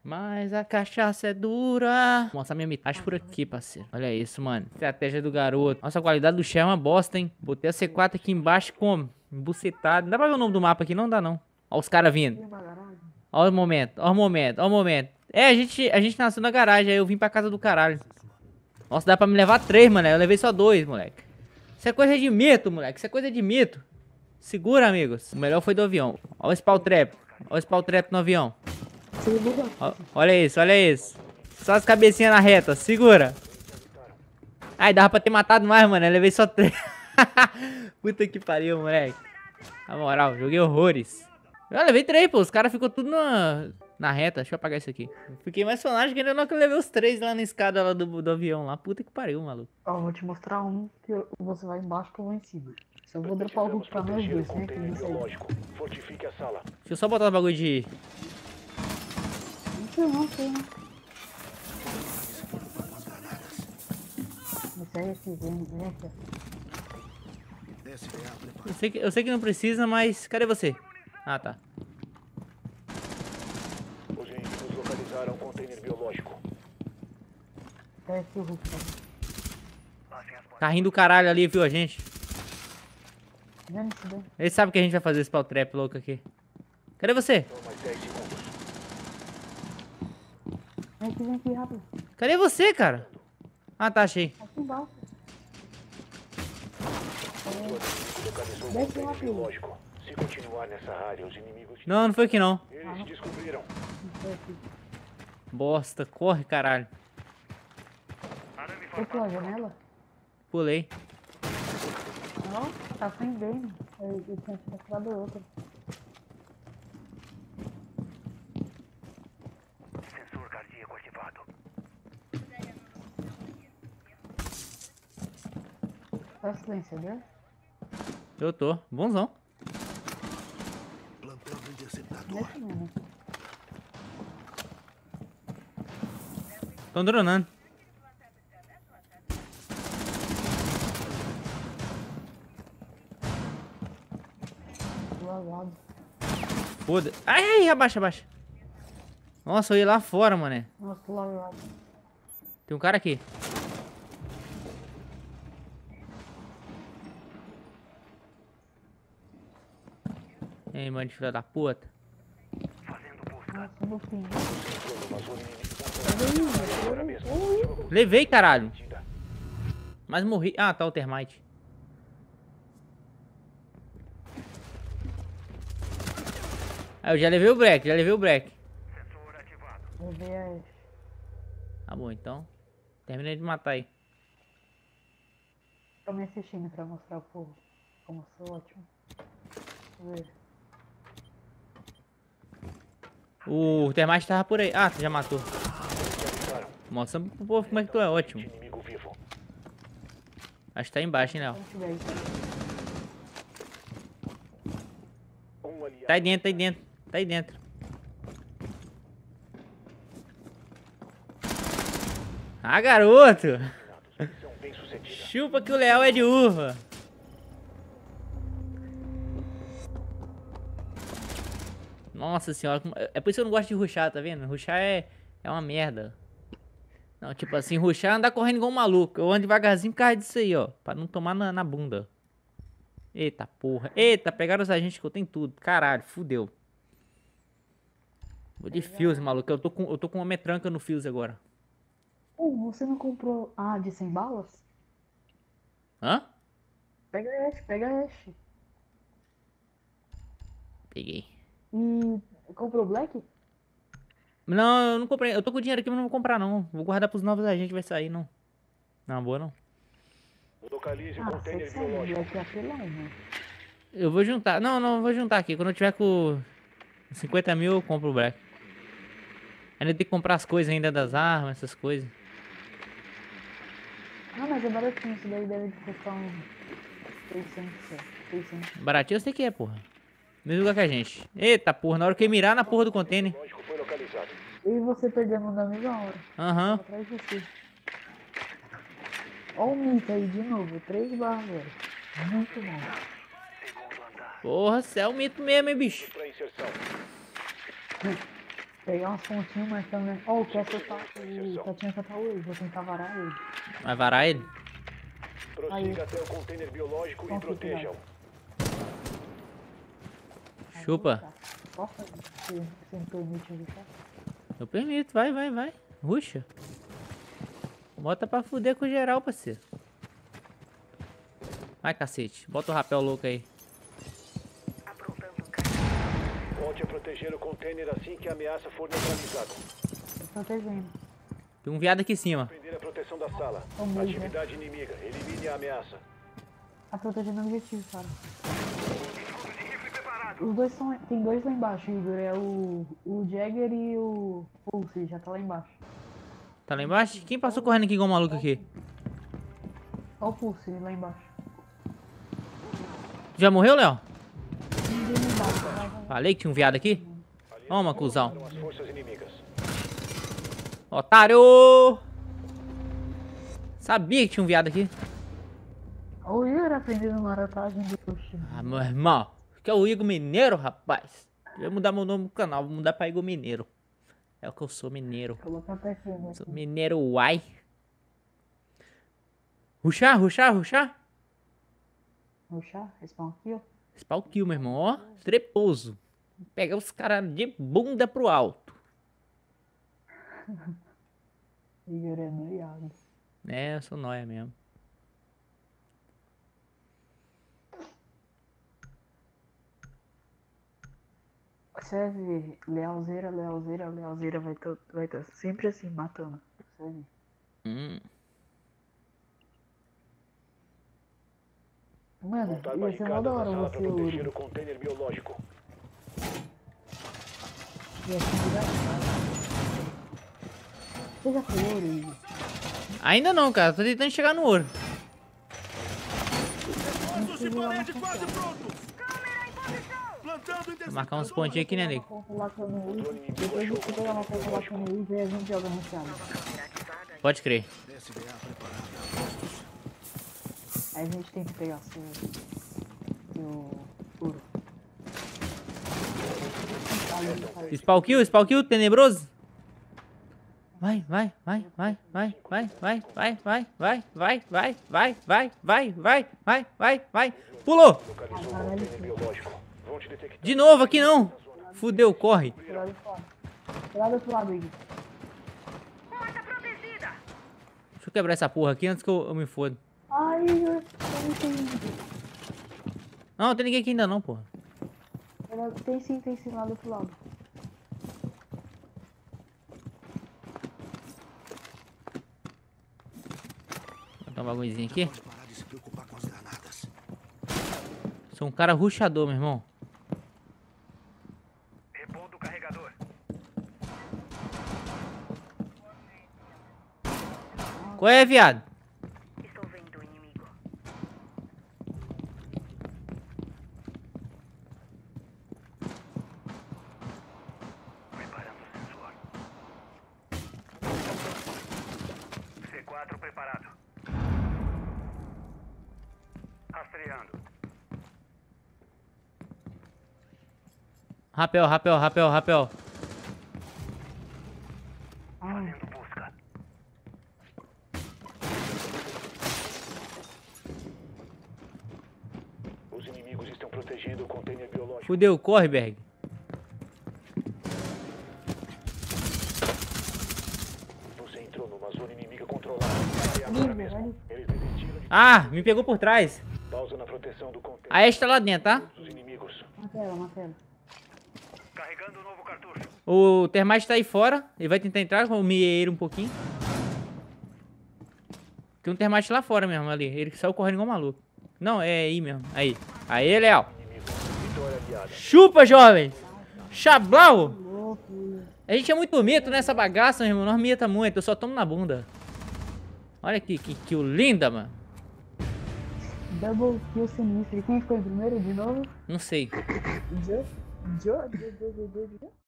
Mas a cachaça é dura. Mostra minha mitagem por aqui, parceiro. Olha isso, mano. Estratégia do garoto. Nossa, a qualidade do chão é uma bosta, hein? Botei a C4 aqui embaixo como? Embucetado. Não dá pra ver o nome do mapa aqui, não dá não. Ó os caras vindo. Ó o momento, ó o momento, ó o momento. É, a gente nasceu na garagem, aí eu vim pra casa do caralho. Nossa, dá pra me levar 3, mano. Eu levei só 2, moleque. Isso é coisa de mito, moleque. Isso é coisa de mito. Segura, amigos. O melhor foi do avião. Ó o spawn trap. Ó o spawn trap no avião. Ó, olha isso, olha isso. Só as cabecinhas na reta. Segura. Ai, dava pra ter matado mais, mano. Eu levei só 3. Puta que pariu, moleque. Na moral, joguei horrores. Eu levei 3, pô. Os caras ficou tudo na reta. Deixa eu apagar isso aqui. Fiquei mais sonagem que ainda não que eu levei os 3 lá na escada lá do avião lá. Puta que pariu, maluco. Ó, vou te mostrar um que você vai embaixo que eu vou em cima. Só vou dropar o Hulk pra nós dois, né? Que isso aí. Fortifique a sala. Deixa eu só botar o bagulho de... Não sei não, sei não. Isso aí é que vem aqui. Eu sei que não precisa, mas... Cadê você? Ah, tá. Os inimigos localizaram um container biológico. É aqui o Hulk. Carrinho do caralho ali, viu a gente? Vem isso daí. Ele sabe que a gente vai fazer esse pau trap louco aqui. Cadê você? São mais 10 segundos. Vem aqui rápido. Cadê você, cara? Ah, tá, achei. Aqui embaixo. Localizou um Desce container rápido. biológico. Se continuar nessa área, os inimigos... Não, não foi aqui não. Eles descobriram. Isso aqui. Bosta, corre, caralho. Foi pela janela? Pulei. Não, tá sem bem. Eu tinha te mostrado outra. Sensor cardíaco ativado. Tá silenciador? Eu tô. Bonzão. Deixa mesmo. Tão dronando. Lagado. Foda. Ai, ai, abaixa, abaixa. Nossa, eu ia lá fora, mané. Nossa, lagado. Tem um cara aqui. E aí, mano de filha da puta. Nossa, no fim. Agora mesmo. Levei, caralho. Mas morri. Ah, tá o termite. Ah, eu já levei o break, já levei o break. Sensor ativado. Eu vi a... Tá bom, então. Terminei de matar aí. Tô me assistindo pra mostrar pro povo como eu sou ótimo. Deixa eu ver. O termite tava por aí. Ah, tu já matou. Mostra pro povo como é que tu é ótimo. Inimigo vivo. Acho que tá embaixo, hein, Léo. Vamos tiver aí. Um aliado. Tá aí dentro, tá aí dentro. Tá aí dentro. Ah, garoto! Missão bem sucedida. Chupa que o leal é de uva. Nossa senhora, é por isso que eu não gosto de rushar, tá vendo? Rushar é uma merda. Não, tipo assim, rushar é andar correndo igual um maluco. Eu ando devagarzinho por causa disso aí, ó. Pra não tomar na bunda. Eita porra. Eita, pegaram os agentes que eu tenho tudo. Caralho, fudeu. Vou de Fuse, maluco. Eu tô com uma metranca no Fuse agora. Você não comprou a de 100 balas? Hã? Pega esse, pega esse. Peguei. E comprou Black? Não, eu não comprei. Eu tô com dinheiro aqui, mas não vou comprar, não. Vou guardar pros novos agentes, vai sair, não. Não, boa, não. Localize o Ah, você container sabe, biológico. Black é apelão, né? Eu vou juntar. Não, eu vou juntar aqui. Quando eu tiver com 50 mil, eu compro o Black. Ainda tem que comprar as coisas ainda das armas, essas coisas. Ah, mas é baratinho, isso daí deve custar uns 600, 600. Baratinho eu sei que é, porra. Mesmo lugar que a gente. Eita, porra, na hora que eu mirar na porra do container. Biológico foi localizado. E você perdendo na mesma hora. Aham. Atrás de você. Ó o Mita aí de novo, 3 barras agora. Muito bom. Porra, você é um mito mesmo, hein, bicho. Para inserção. Pegar umas pontinhas, mas também. Ó, o Kessler tá. O Tatinha catar ele. Vou tentar varar ele. Vai varar ele? Prossiga até o container biológico e proteja-o. Chupa. Posso? Você me permite ajudar? Eu permito, vai, vai, vai. Ruxa. Bota pra fuder com geral, parceiro. Vai, cacete. Bota o rapel louco aí. Volte a proteger o container assim que a ameaça for neutralizada. Tô protegendo. Tem um viado aqui em cima. Prender a proteção da sala. Vamos, Atividade inimiga. Elimine a ameaça. Tá protegendo o objetivo, cara. Os dois são. Tem dois lá embaixo, Igor. É o Jagger e o Pulse, já tá lá embaixo. Tá lá embaixo? Quem passou correndo aqui igual um maluco aqui? Olha o Pulse lá embaixo. Já morreu, Léo? Ninguém lá embaixo. Vai, vai. Falei que tinha um viado aqui. Toma, cuzão. As forças inimigas. Otário! Sabia que tinha um viado aqui. Olha o Igor aprendendo maratagem do Chile. Ah, meu irmão. Que é o Igor Mineiro, rapaz. Eu vou mudar meu nome no canal. Vou mudar pra Igor Mineiro. É o que eu sou, mineiro. Colocar até aqui, né? Sou mineiro uai. Ruxar, ruxar, ruxar. Ruxar, respawn aqui, ó. Spawn kill, meu irmão. Ó, treposo. Pegar os caras de bunda pro alto. Igor é noiado. É, eu sou nóia mesmo. Você vai ver, lealzeira, lealzeira, lealzeira vai tá sempre assim, matando. Você vai ver. Mano, Montar ia ser mó barricadas da na hora sala você para proteger ouro. o container biológico. Ia ser engraçado. Você já foi ouro, Igor? Ainda não, cara. Tô tentando chegar no ouro. Vou marcar uns pontinhos aqui, né, nego? Depois você pegar uma conta lá com o Luiz e a gente joga no chão. Pode crer. Aí a gente tem que pegar seu ouro. Spawn kill, tenebroso. Vai, vai, vai, vai, vai, vai, vai, vai, vai, vai, vai, vai, vai, vai, vai, vai, vai, vai, vai. Pulou! Localizou o container biológico. Vão te detectar. De novo aqui não. Fudeu, corre. Pela do fora. Pela do outro lado, Igor. Deixa eu quebrar essa porra aqui antes que eu me foda. Ai, Igor, eu não entendi. Não, tem ninguém aqui ainda não, porra. Tem sim, lá do outro lado. Vou botar um bagulhozinho aqui. Sou um cara ruxador, meu irmão. Repondo o carregador. Qual é, viado? Estou vendo o inimigo. Preparando o sensor. C4 preparado. Rastreando. Rapel, rapel, rapel, rapel. Fazendo busca. Os inimigos estão protegendo o container biológico. Fudeu, corre, Berg. Você entrou numa zona inimiga controlada. É agora mesmo. Eles desistiram de Ah, me pegou por trás. pausa na proteção do container A Ashe tá lá dentro, tá? dos inimigos. Matela. Carregando o novo cartucho. O Termite tá aí fora. Ele vai tentar entrar, vou me ele um pouquinho. Tem um Termite lá fora mesmo, ali. Ele saiu correndo igual maluco. Não, é aí mesmo. Aí. Aí, Léo. Inimigo. Vitória aliada. Chupa, jovem. Chablau. Louco. A gente é muito mito nessa bagaça, meu irmão. Nós mita muito. Eu só tomo na bunda. Olha que kill linda, mano. Double kill sinistro. E quem ficou em primeiro de novo? Não sei. Joe?